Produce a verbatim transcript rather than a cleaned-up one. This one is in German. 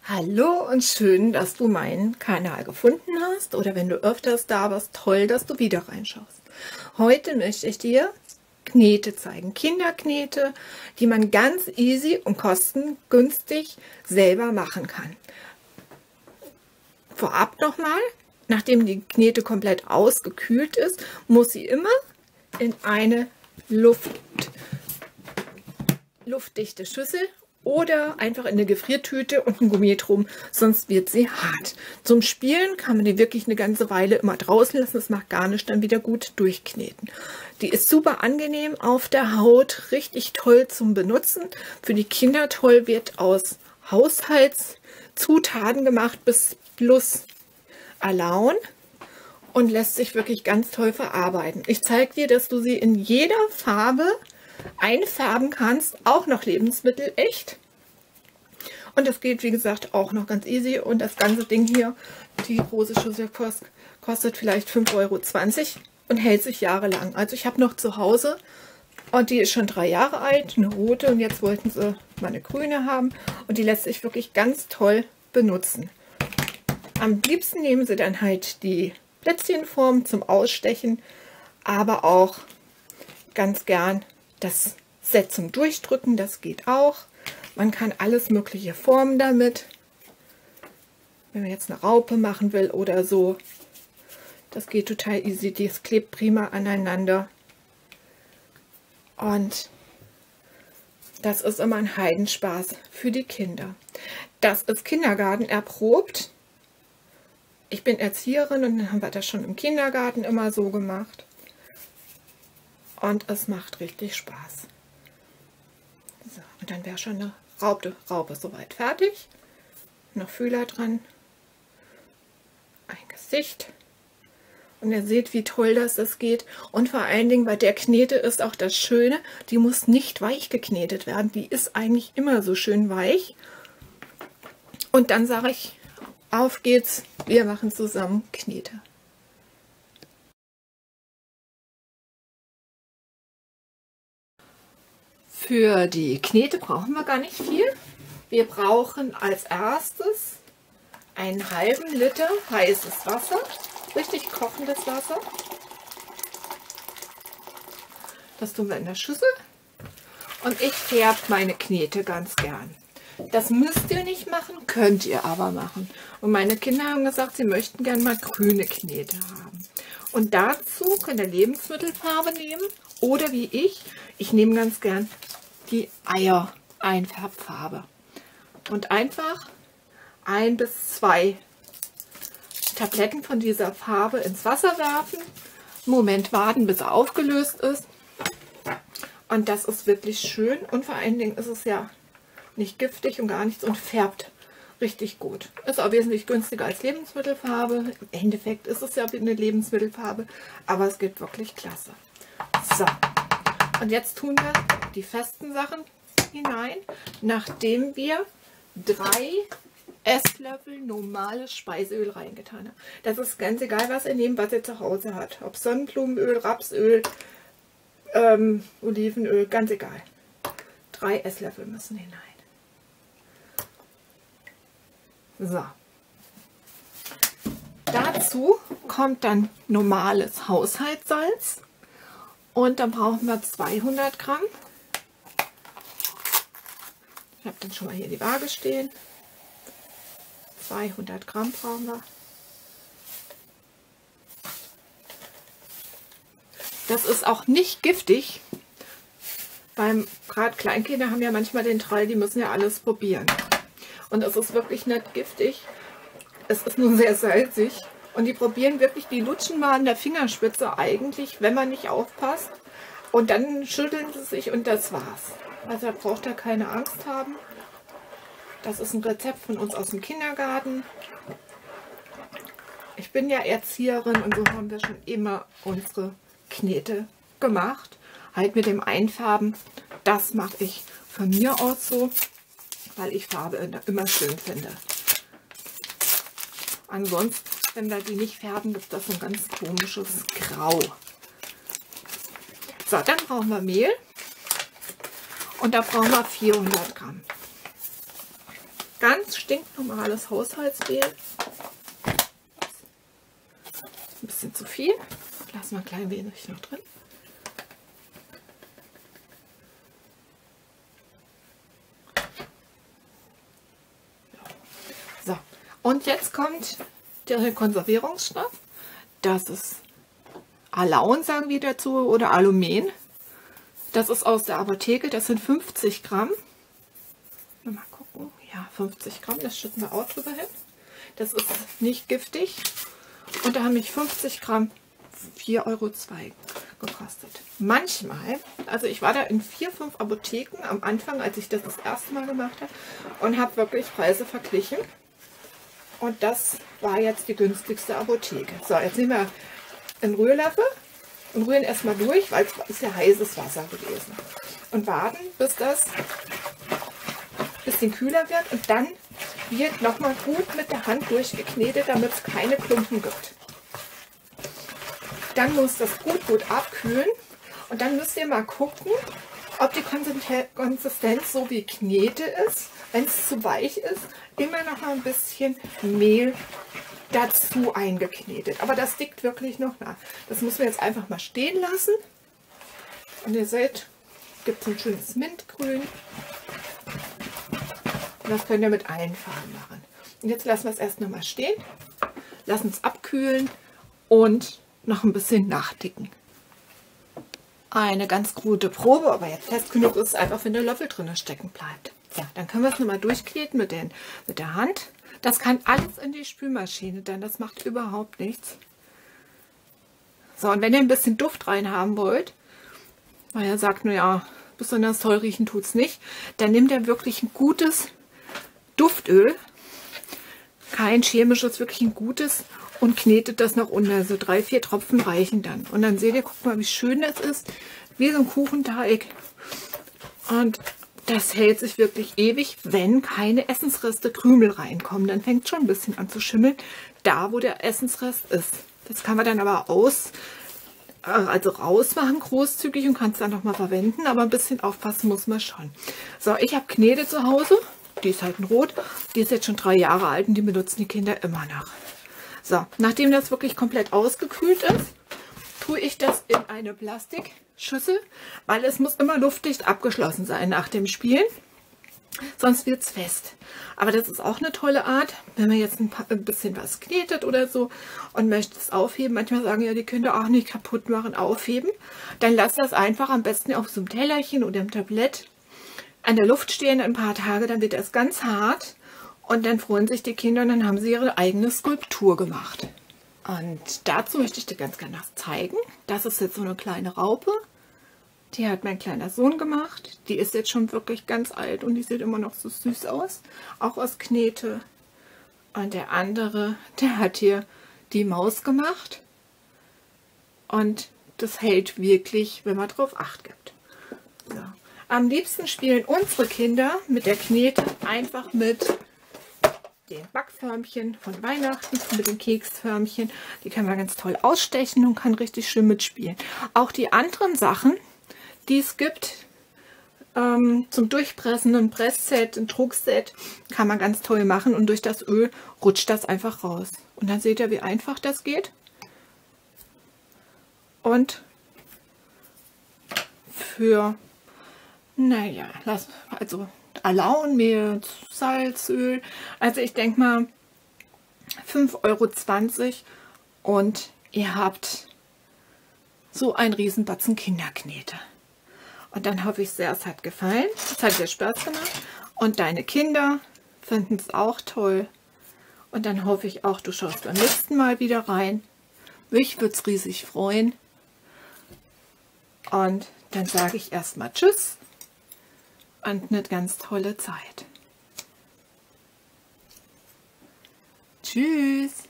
Hallo und schön, dass du meinen Kanal gefunden hast, oder wenn du öfters da bist, toll, dass du wieder reinschaust. Heute möchte ich dir Knete zeigen, Kinderknete, die man ganz easy und kostengünstig selber machen kann. Vorab nochmal, nachdem die Knete komplett ausgekühlt ist, muss sie immer in eine Luft, luftdichte Schüssel oder einfach in eine Gefriertüte und ein Gummi drum, sonst wird sie hart. Zum Spielen kann man die wirklich eine ganze Weile immer draußen lassen, das macht gar nicht dann wieder gut durchkneten. Die ist super angenehm auf der Haut, richtig toll zum Benutzen. Für die Kinder toll, wird aus Haushaltszutaten gemacht bis plus Alaun und lässt sich wirklich ganz toll verarbeiten. Ich zeige dir, dass du sie in jeder Farbe einfärben kannst, auch noch Lebensmittel echt. Und das geht, wie gesagt, auch noch ganz easy. Und das ganze Ding hier, die große Schüssel kostet vielleicht fünf Euro zwanzig und hält sich jahrelang. Also ich habe noch zu Hause, und die ist schon drei Jahre alt, eine rote, und jetzt wollten sie mal eine grüne haben. Und die lässt sich wirklich ganz toll benutzen. Am liebsten nehmen sie dann halt die Plätzchenform zum Ausstechen, aber auch ganz gern das Set zum Durchdrücken, das geht auch. Man kann alles mögliche formen damit. Wenn man jetzt eine Raupe machen will oder so. Das geht total easy. Das klebt prima aneinander. Und das ist immer ein Heidenspaß für die Kinder. Das ist Kindergarten erprobt. Ich bin Erzieherin und dann haben wir das schon im Kindergarten immer so gemacht. Und es macht richtig Spaß. So, und dann wäre schon eine Raupe, Raupe soweit fertig. Noch Fühler dran. Ein Gesicht. Und ihr seht, wie toll das, das geht. Und vor allen Dingen bei der Knete ist auch das Schöne, die muss nicht weich geknetet werden. Die ist eigentlich immer so schön weich. Und dann sage ich, auf geht's, wir machen zusammen Knete. Für die Knete brauchen wir gar nicht viel. Wir brauchen als erstes einen halben Liter heißes Wasser, richtig kochendes Wasser. Das tun wir in der Schüssel. Und ich färbe meine Knete ganz gern. Das müsst ihr nicht machen, könnt ihr aber machen. Und meine Kinder haben gesagt, sie möchten gern mal grüne Knete haben. Und dazu könnt ihr Lebensmittelfarbe nehmen oder wie ich, ich nehme ganz gern die Eier-Einfärbfarbe. Und einfach ein bis zwei Tabletten von dieser Farbe ins Wasser werfen. Einen Moment warten, bis er aufgelöst ist. Und das ist wirklich schön. Und vor allen Dingen ist es ja nicht giftig und gar nichts und färbt richtig gut. Ist auch wesentlich günstiger als Lebensmittelfarbe. Im Endeffekt ist es ja eine Lebensmittelfarbe, aber es geht wirklich klasse. So, und jetzt tun wir die festen Sachen hinein, nachdem wir drei Esslöffel normales Speiseöl reingetan haben. Das ist ganz egal, was ihr nehmt, was ihr zu Hause habt. Ob Sonnenblumenöl, Rapsöl, ähm, Olivenöl, ganz egal. Drei Esslöffel müssen hinein. So. Dazu kommt dann normales Haushaltssalz und dann brauchen wir zweihundert Gramm. Ich habe dann schon mal hier die Waage stehen. zweihundert Gramm brauchen wir. Das ist auch nicht giftig, weil gerade Kleinkinder haben ja manchmal den Trall, die müssen ja alles probieren. Und es ist wirklich nicht giftig. Es ist nur sehr salzig. Und die probieren wirklich, die lutschen mal an der Fingerspitze eigentlich, wenn man nicht aufpasst. Und dann schütteln sie sich und das war's. Also da braucht ihr keine Angst haben. Das ist ein Rezept von uns aus dem Kindergarten. Ich bin ja Erzieherin und so haben wir schon immer unsere Knete gemacht. Halt mit dem Einfärben. Das mache ich von mir aus so, weil ich Farbe immer schön finde. Ansonsten, wenn wir die nicht färben, gibt das so ein ganz komisches Grau. So, dann brauchen wir Mehl und da brauchen wir vierhundert Gramm. Ganz stinknormales Haushaltsmehl. Ein bisschen zu viel. Lassen wir ein klein wenig noch drin. So, und jetzt kommt der Konservierungsstoff. Das ist Alaun, sagen wir dazu, oder Alumen. Das ist aus der Apotheke, das sind fünfzig Gramm. Mal gucken, ja, fünfzig Gramm, das schütten wir auch drüber hin. Das ist nicht giftig. Und da haben mich fünfzig Gramm vier Euro zwei gekostet. Manchmal, also ich war da in vier, fünf Apotheken am Anfang, als ich das das erste Mal gemacht habe und habe wirklich Preise verglichen. Und das war jetzt die günstigste Apotheke. So, jetzt nehmen wir einen Rührlöffel und rühren erstmal durch, weil es ist ja heißes Wasser gewesen. Und warten, bis das ein bisschen kühler wird. Und dann wird nochmal gut mit der Hand durchgeknetet, damit es keine Klumpen gibt. Dann muss das gut, gut abkühlen. Und dann müsst ihr mal gucken, ob die Konsistenz so wie Knete ist. Wenn es zu weich ist, immer noch mal ein bisschen Mehl dazu eingeknetet. Aber das dickt wirklich noch nach. Das müssen wir jetzt einfach mal stehen lassen. Und ihr seht, gibt es ein schönes Mintgrün. Und das könnt ihr mit allen Farben machen. Und jetzt lassen wir es erst noch mal stehen. Lassen es abkühlen und noch ein bisschen nachdicken. Eine ganz gute Probe, aber jetzt fest genug ist, einfach wenn der Löffel drin stecken bleibt. Ja, dann können wir es nochmal durchkneten mit, den, mit der Hand. Das kann alles in die Spülmaschine, denn das macht überhaupt nichts. So, und wenn ihr ein bisschen Duft rein haben wollt, weil ihr sagt, naja, besonders toll riechen tut es nicht, dann nehmt ihr wirklich ein gutes Duftöl, kein chemisches, wirklich ein gutes, und knetet das nach unten. Also drei, vier Tropfen reichen dann. Und dann seht ihr, guckt mal, wie schön das ist, wie so ein Kuchenteig. Und das hält sich wirklich ewig, wenn keine Essensreste, Krümel reinkommen. Dann fängt es schon ein bisschen an zu schimmeln, da wo der Essensrest ist. Das kann man dann aber aus, also rausmachen, großzügig, und kann es dann nochmal verwenden. Aber ein bisschen aufpassen muss man schon. So, ich habe Knete zu Hause. Die ist halt ein Rot. Die ist jetzt schon drei Jahre alt und die benutzen die Kinder immer noch. So, nachdem das wirklich komplett ausgekühlt ist, tue ich das in eine Plastikschüssel, weil es muss immer luftdicht abgeschlossen sein nach dem Spielen, sonst wird es fest. Aber das ist auch eine tolle Art, wenn man jetzt ein, paar, ein bisschen was knetet oder so und möchte es aufheben. Manchmal sagen ja die Kinder auch nicht kaputt machen, aufheben. Dann lasst das einfach am besten auf so einem Tellerchen oder im Tablett an der Luft stehen ein paar Tage, dann wird das ganz hart. Und dann freuen sich die Kinder und dann haben sie ihre eigene Skulptur gemacht. Und dazu möchte ich dir ganz gerne was zeigen. Das ist jetzt so eine kleine Raupe. Die hat mein kleiner Sohn gemacht. Die ist jetzt schon wirklich ganz alt und die sieht immer noch so süß aus. Auch aus Knete. Und der andere, der hat hier die Maus gemacht. Und das hält wirklich, wenn man drauf Acht gibt. So. Am liebsten spielen unsere Kinder mit der Knete einfach mit den Backförmchen von Weihnachten, mit den Keksförmchen. Die kann man ganz toll ausstechen und kann richtig schön mitspielen. Auch die anderen Sachen, die es gibt, ähm, zum Durchpressen, ein Pressset, ein Druckset, kann man ganz toll machen. Und durch das Öl rutscht das einfach raus. Und dann seht ihr, wie einfach das geht. Und für, naja, also Alaunmehl, Salzöl, also ich denke mal fünf Euro zwanzig und ihr habt so einen riesen Batzen Kinderknete. Und dann hoffe ich sehr, es hat gefallen, es hat dir Spaß gemacht und deine Kinder finden es auch toll. Und dann hoffe ich auch, du schaust beim nächsten Mal wieder rein. Mich würde es riesig freuen. Und dann sage ich erstmal Tschüss. Und eine ganz tolle Zeit. Tschüss.